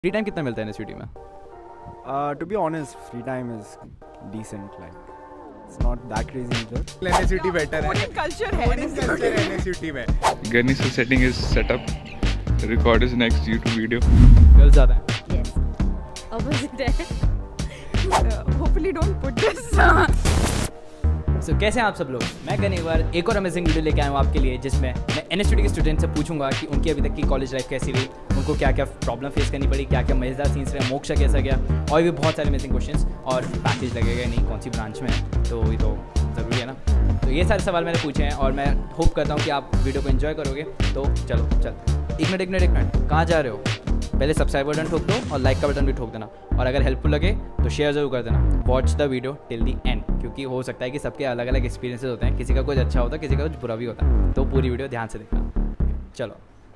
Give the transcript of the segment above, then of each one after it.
Free time कितना मिलता है एनएसयूटी में? To be honest, free time is decent. Like, it's not that crazy either. NSUT better है. Coding culture है NSUT में. Ganesh setting is set up. The record is next YouTube video. Girls ज़्यादा हैं. Yes. Opposite है. Hopefully don't put this. So, कैसे हैं आप सब लोग? मैं गन एक और अमेजिंग वीडियो लेके आया हूँ आपके लिए, जिसमें मैं एनएसयूटी के स्टूडेंट से पूछूंगा कि उनकी अभी तक की कॉलेज लाइफ कैसी रही, उनको क्या क्या प्रॉब्लम फेस करनी पड़ी, क्या क्या मज़ेदार सीन्स रहे, मोक्षा कैसा गया, और भी बहुत सारे अमेजिंग क्वेश्चंस, और पैकेज लगेगा नहीं, कौन सी ब्रांच में है, तो ये तो ज़रूरी है ना. तो ये सारे सवाल मैंने पूछे हैं और मैं होप करता हूँ कि आप वीडियो को एंजॉय करोगे. तो चलो चलते. एक मिनट कहाँ जा रहे हो? पहले सब्सक्राइब बटन ठोक दो और लाइक का बटन भी ठोक देना, और अगर हेल्पफुल लगे तो शेयर ज़रूर कर देना. Watch the video till the end, क्योंकि हो सकता है कि सबके अलग अलग एक्सपीरियंसेस होते हैं, किसी का कुछ अच्छा होता है, किसी का कुछ बुरा भी होता है, तो पूरी वीडियो ध्यान से देखना. चलो.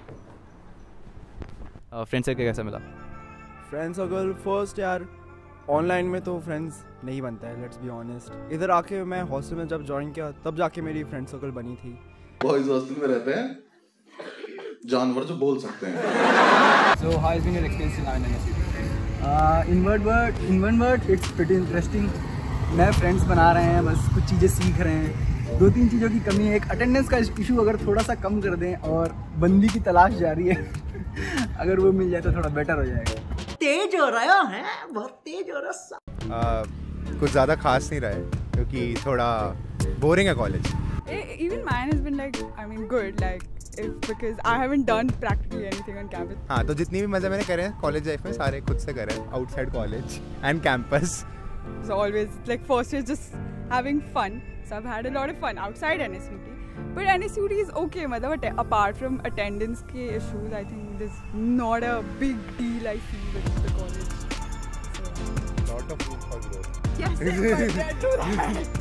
फ्रेंड सर्कल कैसा मिला? Friends circle first यार, ऑनलाइन में तो फ्रेंड्स नहीं बनता है, लेट्स बी ऑनेस्ट. इधर आके मैं हॉस्टल में जब ज्वाइन किया तब जाके मेरी फ्रेंड सर्कल बनी थी. बॉयज हॉस्टल में रहते हैं जानवर जो बोल सकते हैं. So how has been your experience in NSUT? In one word, it's pretty interesting. नए फ्रेंड्स बना रहे हैं, बस कुछ चीज़ें सीख रहे हैं. 2-3 चीज़ों की कमी है. एक अटेंडेंस का इशू अगर थोड़ा सा कम कर दें, और बंदी की तलाश जारी है. अगर वो मिल जाए तो थोड़ा बेटर हो जाएगा. तेज हो रहा है, बहुत तेज हो रहा है. कुछ ज़्यादा खास नहीं रहा है क्योंकि थोड़ा बोरिंग है college. Even mine has been like, I mean, good. Like, because I haven't done practically anything on campus. हाँ, तो जितनी भी मज़े मैंने करे हैं कॉलेज लाइफ में सारे खुद से करे हैं, outside college and campus. So always like first year just having fun. So I've had a lot of fun outside NSUT. But NSUT is okay. मतलब apart from attendance के issues, I think there's not a big deal I see with the college. So, Lot of room for growth. yes, but do that.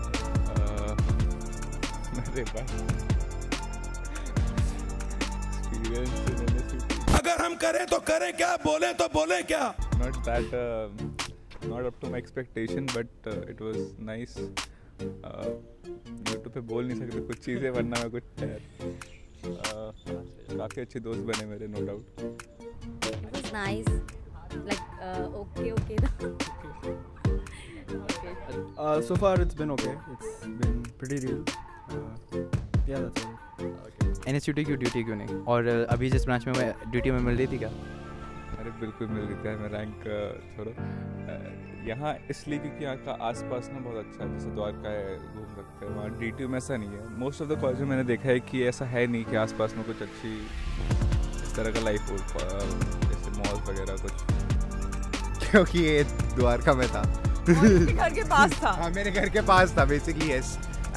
मेरे पास experience in NSUT. अगर हम करें तो करें क्या, बोले तो बोले क्या. Not that, not up to my expectation, but it was nice. YouTube पे बोल नहीं सकते कुछ चीज़ें, वरना मैं कुछ काफ़ी अच्छे दोस्त बने मेरे, no doubt. It was nice. Like okay though. Okay. So far it's been okay. It's been pretty real. Yeah, that's all. NSUT की ड्यूटी क्यों नहीं? और अभी जिस ब्रांच में मैं ड्यूटी में मिल रही थी क्या? अरे बिल्कुल मिल रही है. मैं रैंक छोड़ो यहाँ इसलिए क्योंकि यहाँ का आसपास ना बहुत अच्छा है. जैसे द्वारका है, घूम सकते हैं वहाँ. DTU में ऐसा नहीं है. मोस्ट ऑफ द कॉलेज में मैंने देखा है कि ऐसा है नहीं कि आसपास में कुछ अच्छी इस तरह का लाइफ हो, जैसे मॉल्स वगैरह कुछ. क्योंकि ये द्वारका में था. मेरे घर के पास था. हाँ, मेरे घर के पास था बेसिकली. यस.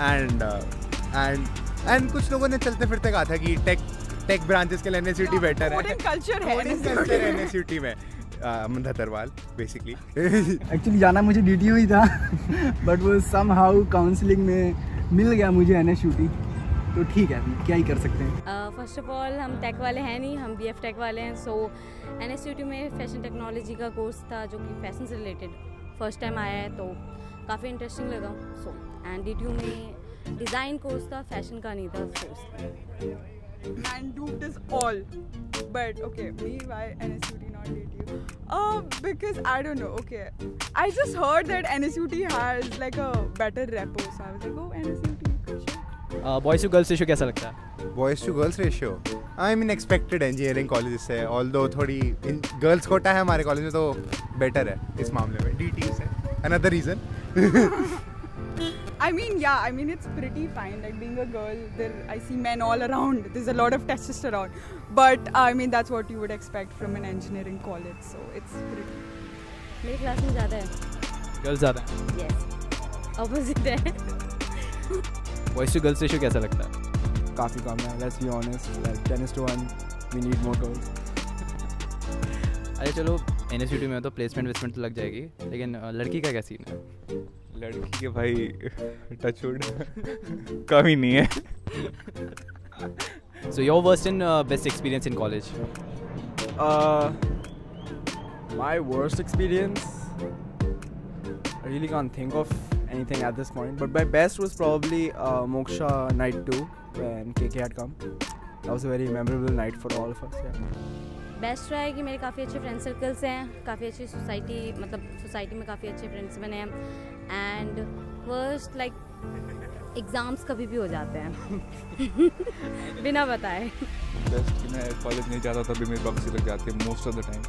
एंड कुछ लोगों ने चलते फिरते कहा था कि टेक ब्रांचेस के लिए एनएसयूटी बेटर है. Coding culture है एनएसयूटी में धतरवाल बेसिकली. एक्चुअली जाना मुझे DTU ही था, बट वो समहाउ काउंसलिंग में मिल गया मुझे NSUT. तो ठीक है, क्या ही कर सकते हैं. फर्स्ट ऑफ ऑल हम टेक वाले हैं नहीं, हम BF टेक वाले हैं. सो NSUT में फैशन टेक्नोलॉजी का कोर्स था जो कि फैशन से रिलेटेड फर्स्ट टाइम आया है, तो काफ़ी इंटरेस्टिंग लगा. सो एंड DTU में डिज़ाइन कोर्स था, फैशन का नहीं था course. Man duped us all. But okay, me, why NSUT not DTU? Because I don't know. Okay, I just heard that NSUT has like a better repo, so I was like, oh, NSUT. Boys to girls ratio कैसा लगता है? Boys to girls ratio I mean expected engineering college से, although थोड़ी girls quota है हमारे college में तो better है इस मामले में. DTU से another reason. I mean it's pretty fine. Like being a girl, I see men all around. There's a lot of testosterone, but I mean that's what you would expect from an engineering college. So it's pretty. मेरी class में ज़्यादा है. Girls ज़्यादा हैं. Yes. Opposite है. Boys to girls ratio कैसा लगता है? काफ़ी कम है, let's be honest. Like 10:1, we need more girls. अरे चलो, एनएसयूटी में तो प्लेसमेंट वेसमेंट तो लग जाएगी, लेकिन लड़की का क्या सीन है? लड़की के भाई टचवुड कमी नहीं है. So your worst and best experience in college? My worst experience, I really can't think of anything at this point, but my best was probably Moksha Night 2 when KK had come. That was a very memorable night for all of us. Yeah. Best रहा है कि मेरे काफ़ी अच्छे friend circles हैं, काफ़ी अच्छी society, मतलब सोसाइटी में काफ़ी अच्छे फ्रेंड्स बने हैं। एंड वर्स्ट लाइक एग्ज़ाम्स कभी भी हो जाते हैं बिना बताए। बेस्ट कि मैं कॉलेज नहीं जाता तभी मेरी प्रॉक्सी लग जाती है मोस्ट ऑफ द टाइम।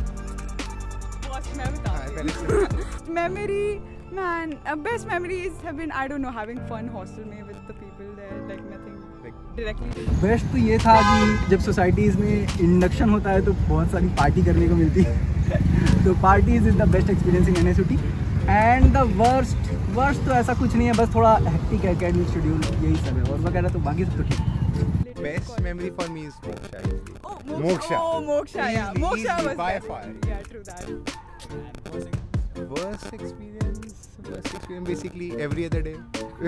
मैं बताऊँ memory man best memories have been I don't know having fun hostel में with the people there like nothing like directly। Best तो ये था कि जब सोसाइटीज़ में इंडक्शन होता है तो बहुत सारी पार्टी करने को मिलती है तो parties is the best experience in NSUT। And the worst तो ऐसा कुछ नहीं है, बस थोड़ा हेक्टिक एकेडमिक शेड्यूल यही सब है, और वगैरह तो बाकी सब तो ठीक है। Best memory for me is Moksha. Moksha yeah Moksha was by best. far। Yeah true that। Worst experience basically every other day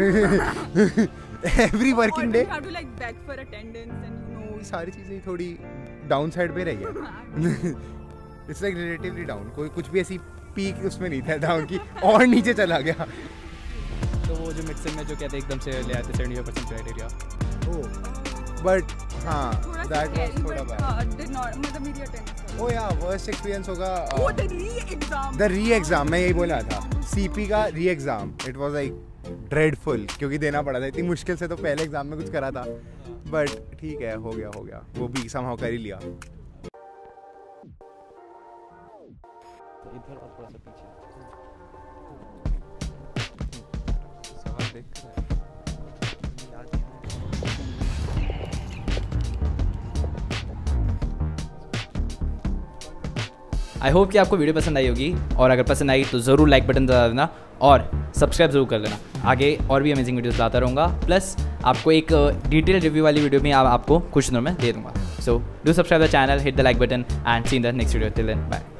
every working day you have to like beg for attendance and you know सारी चीज़ें थोड़ी down side पे रही है it's like relatively down, कोई कुछ भी ऐसी पीक उसमें नहीं था डाउन की और नीचे चला गया। तो वो जो मिक्सिंग में जो कहते हैं एकदम से ले आते 75% क्राइटेरिया, बट हाँ थोड़ा दैट वाज थोड़ा बैड। did not मतलब मेरी attendance oh yeah worst experience होगा the री-एग्ज़ाम, मैं यही बोला था, CP का re-exam. It was like dreadful क्योंकि देना पड़ा था इतनी मुश्किल से, तो पहले एग्ज़ाम में कुछ करा था बट ठीक है, हो गया वो भी समहाउ कर ही लिया। इधर और थोड़ा सा पीछे सवाल देख कर आई होप कि आपको वीडियो पसंद आई होगी, और अगर पसंद आई तो ज़रूर लाइक बटन दबा देना और सब्सक्राइब ज़रूर कर लेना। आगे और भी अमेजिंग वीडियोस लाता रहूँगा, प्लस आपको एक डिटेल रिव्यू वाली वीडियो भी आपको कुछ दिनों में दे दूँगा। So do subscribe the channel, hit the like button and see in the next video. Till then bye.